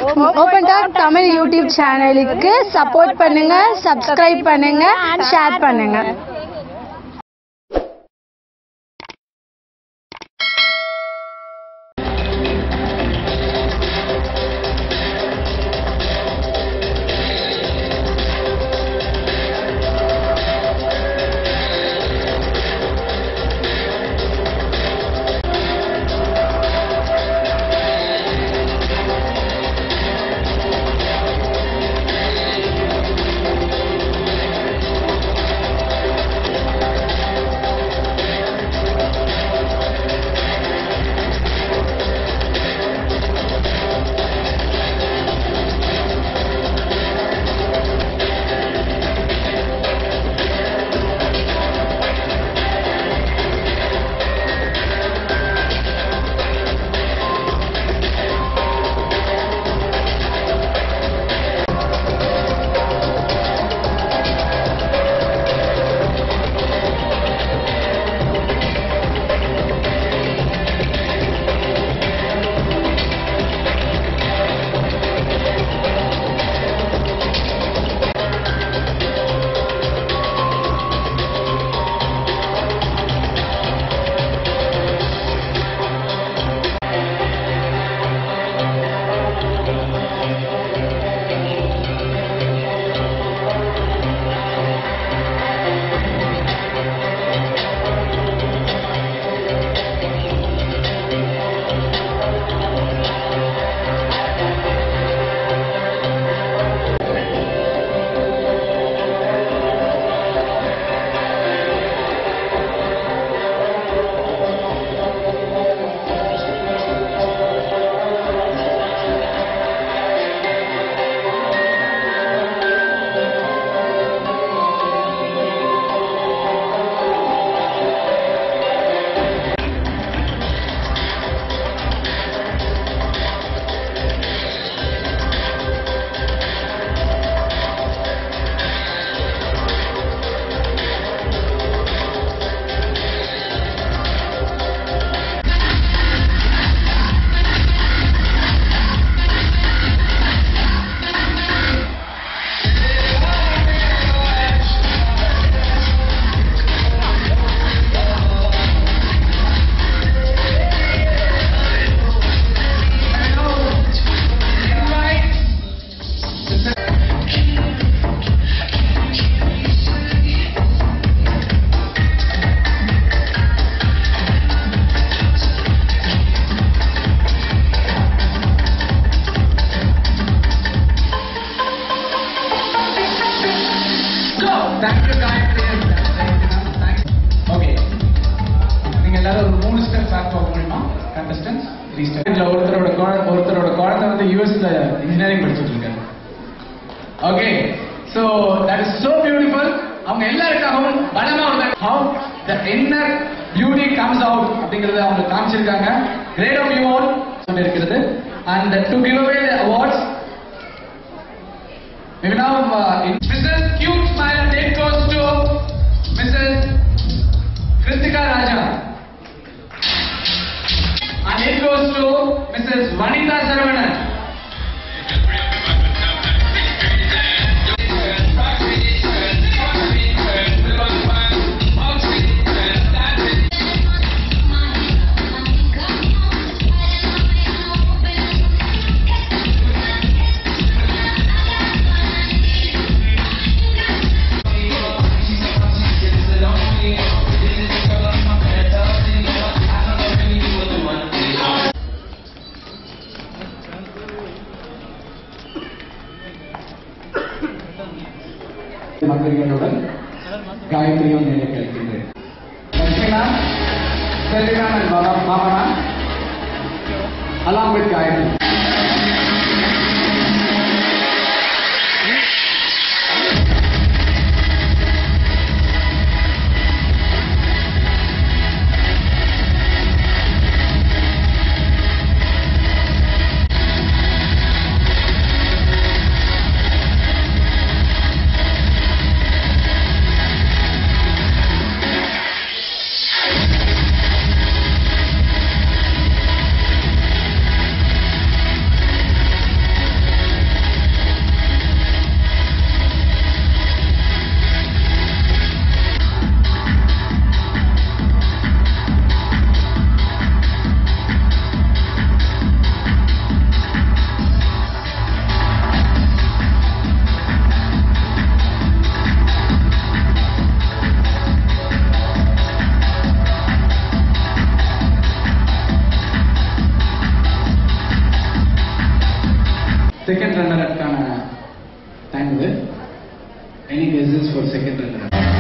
Open talk Tamil YouTube சேனலுக்கு support பண்ணுங்க, subscribe பண்ணுங்க, ஷேர் பண்ணுங்க. Thank you guys. Okay. நீங்க எல்லாரும் ஒரு 3 ஸ்டெப் பேக் போக முடியுமா? கண்டஸ்டன்ட்ஸ் 3 ஸ்டெப்ல ஒருத்தரோட குழந்தை வந்து யுஎஸ்ல இன்ஜினியரிங் படிச்சிட்டு இருக்காரு. Okay. So that is so beautiful. அவங்க எல்லாருக்காகவும் பலமா ஒரு how the inner beauty comes out அப்படிங்கறத அவங்க காமிச்சிருக்காங்க. Great of you all சொல்லிருக்கிறது. And to give away the awards maybe now Mrs. Cute Smile date goes to Mrs. Kritika Raja and it goes to Mrs. Vanita Saravanan. மந்திரிகளுடன் காயத்ரியும் நிலை கழிக்கின்றேன். மாமனா along with Gayatri. Second runner அப்கான time இது. Any guesses for second runner?